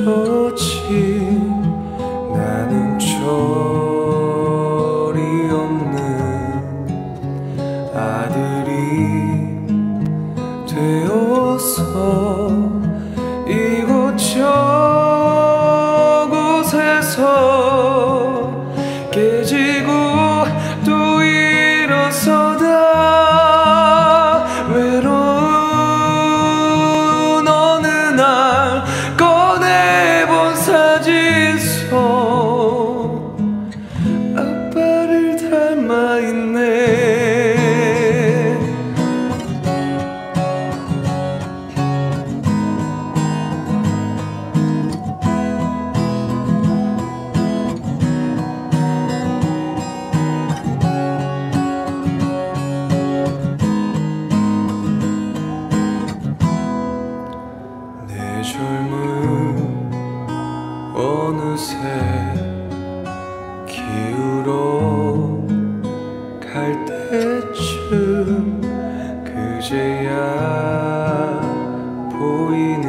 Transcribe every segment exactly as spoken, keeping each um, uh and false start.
좋지. 나는 철이 없는 아들이 되어서 이곳저곳에서 깨지고 또 일어서다 외로운 어느 날 꺼내본 사진 속 아빠를 닮아있네. 내 젊음 어느새 기울어 갈 때쯤 그제야 보이는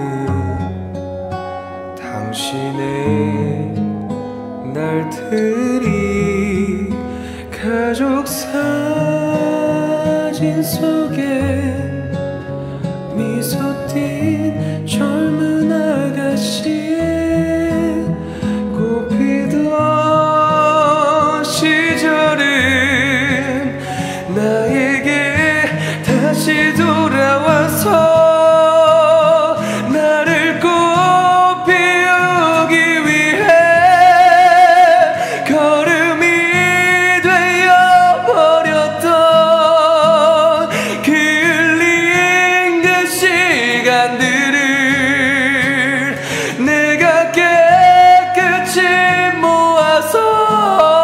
당신의 날들이 가족 사진 속에 미소 띈 젊은 아가씨의 꽃피던 시절은 나에게 다시 돌아와서 나를 꽃 피우기 위해 걸음이 되어버렸던 그 흘린 그 시간들을 내가 깨끗이 모아서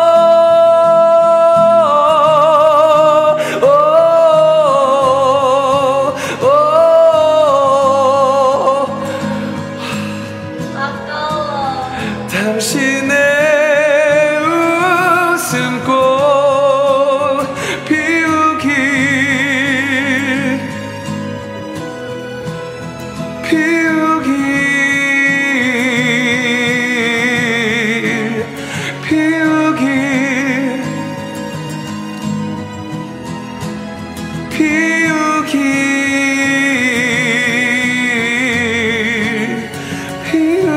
당신의 웃음꽃 피우길 피우길 피우길 피우길 피우길